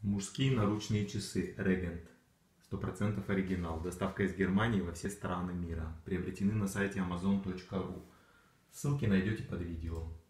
Мужские наручные часы Regent. 100% оригинал. Доставка из Германии во все страны мира. Приобретены на сайте amazon.ru. Ссылки найдете под видео.